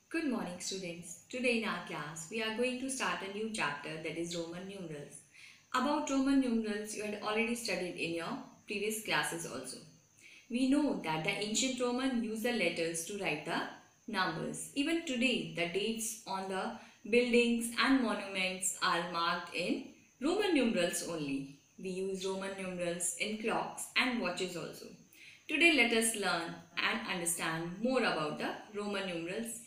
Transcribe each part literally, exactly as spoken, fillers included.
Good morning, students. Today in our class, we are going to start a new chapter that is Roman numerals. About Roman numerals, you had already studied in your previous classes also. We know that the ancient Roman used the letters to write the numbers. Even today, the dates on the buildings and monuments are marked in Roman numerals only. We use Roman numerals in clocks and watches also. Today, let us learn and understand more about the Roman numerals.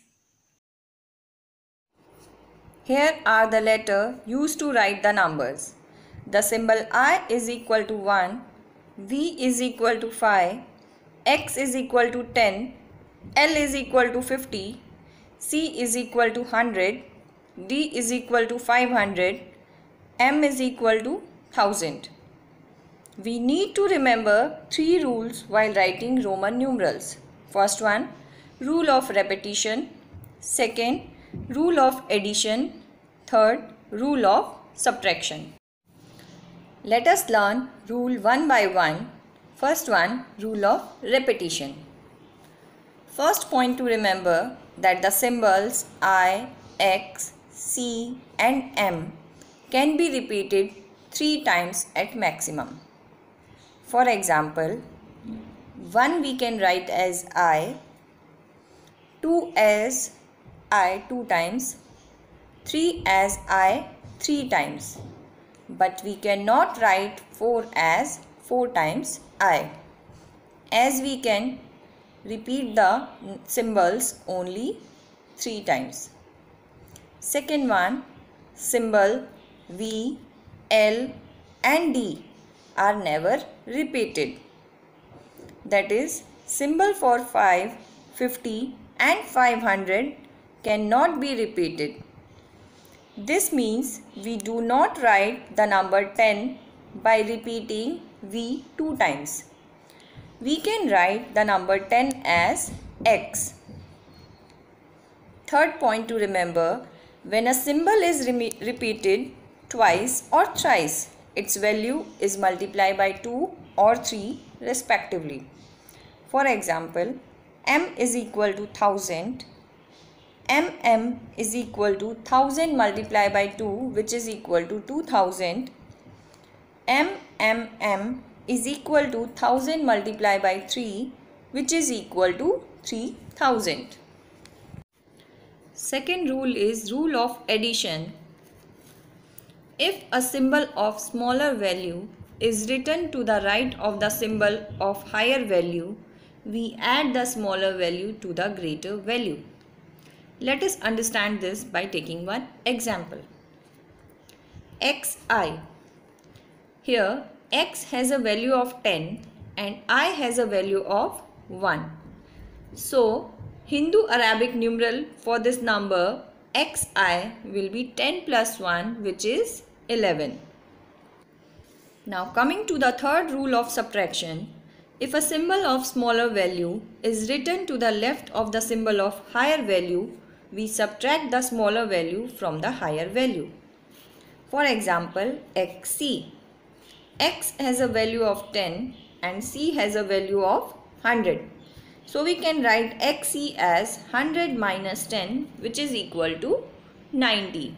Here are the letters used to write the numbers. The symbol I is equal to one, V is equal to five, X is equal to ten, L is equal to fifty, C is equal to one hundred, D is equal to five hundred, M is equal to one thousand. We need to remember three rules while writing Roman numerals. First one, rule of repetition. Second, rule of addition. Third, rule of subtraction. Let us learn rule one by one. First one, rule of repetition. First point to remember that the symbols I, X, C and M can be repeated three times at maximum. For example, one we can write as I, two as I two times, three as I three times. But we cannot write four as four times I, as we can repeat the symbols only three times. Second one, symbol V, L and D are never repeated. That is, symbol for five, fifty and five hundred cannot be repeated. This means we do not write the number ten by repeating V two times. We can write the number ten as X. Third point to remember, when a symbol is re repeated twice or thrice, its value is multiplied by two or three respectively. For example, M is equal to one thousand. M M is equal to one thousand multiplied by two, which is equal to two thousand. M M M is equal to one thousand multiplied by three, which is equal to three thousand. Second rule is rule of addition. If a symbol of smaller value is written to the right of the symbol of higher value, we add the smaller value to the greater value. Let us understand this by taking one example. Xi. Here X has a value of ten and I has a value of one. So, Hindu Arabic numeral for this number Xi will be ten plus one, which is eleven. Now coming to the third rule of subtraction, if a symbol of smaller value is written to the left of the symbol of higher value, we subtract the smaller value from the higher value. For example, Xc. X has a value of ten and C has a value of one hundred. So we can write Xc as one hundred minus ten, which is equal to ninety.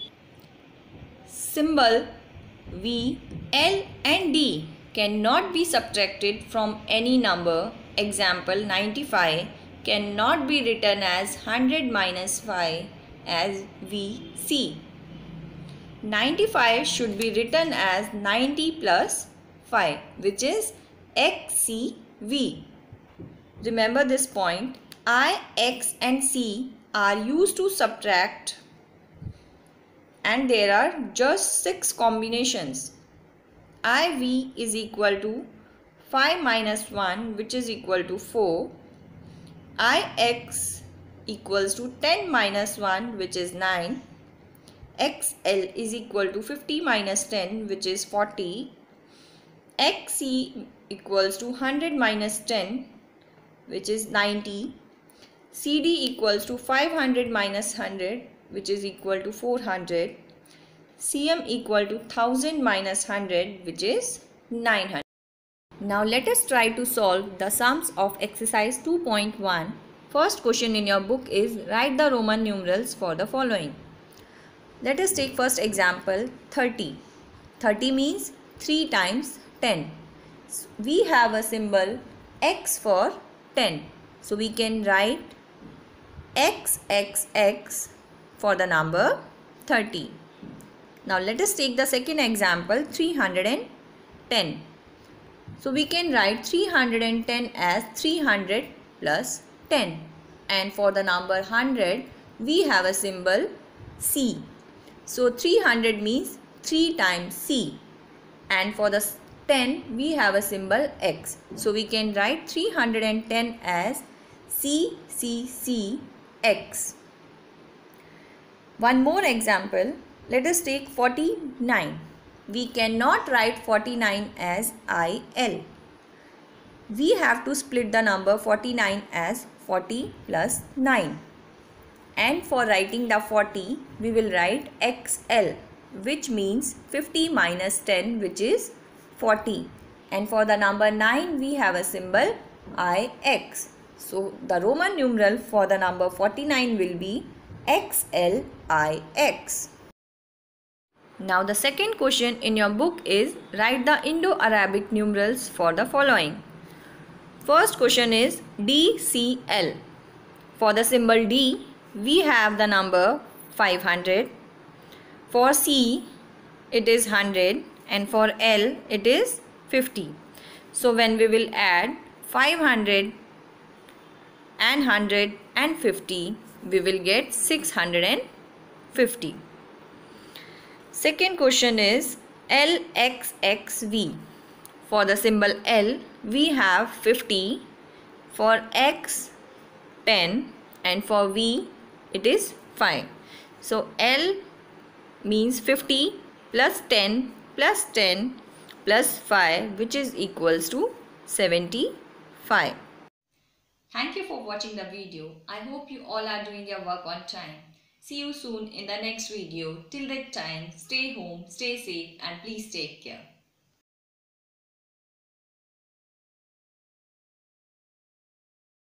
Symbol V, L and D cannot be subtracted from any number. Example, ninety-five cannot be written as one hundred minus five as V C. ninety-five should be written as ninety plus five, which is X C V. Remember this point, I, X and C are used to subtract and there are just six combinations. I V is equal to five minus one, which is equal to four. I X equals to ten minus one, which is nine. X L is equal to fifty minus ten, which is forty. X C equals to one hundred minus ten, which is ninety. C D equals to five hundred minus one hundred, which is equal to four hundred. C M equal to one thousand minus one hundred, which is nine hundred. Now let us try to solve the sums of exercise two point one first question in your book is write the Roman numerals for the following. Let us take first example thirty. thirty means three times ten. We have a symbol X for ten. So we can write X X X for the number thirty. Now let us take the second example three hundred ten. So we can write three hundred ten as three hundred plus ten, and for the number one hundred we have a symbol C. So three hundred means three times C, and for the ten we have a symbol X. So we can write three hundred ten as C C C X. One more example, let us take forty-nine. We cannot write forty-nine as I L. We have to split the number forty-nine as forty plus nine. And for writing the forty, we will write X L, which means fifty minus ten, which is forty. And for the number nine, we have a symbol I X. So the Roman numeral for the number forty-nine will be X L I X. Now the second question in your book is write the Indo-Arabic numerals for the following. First question is D C L. For the symbol D, we have the number five hundred. For C, it is one hundred, and for L, it is fifty. So when we will add five hundred and one hundred and fifty, we will get six hundred fifty. Second question is L X X V. For the symbol L, we have fifty, for X ten, and for V it is five. So L means fifty plus ten plus ten plus five, which is equals to seventy-five. Thank you for watching the video. I hope you all are doing your work on time. See you soon in the next video. Till that time, stay home, stay safe, and please take care.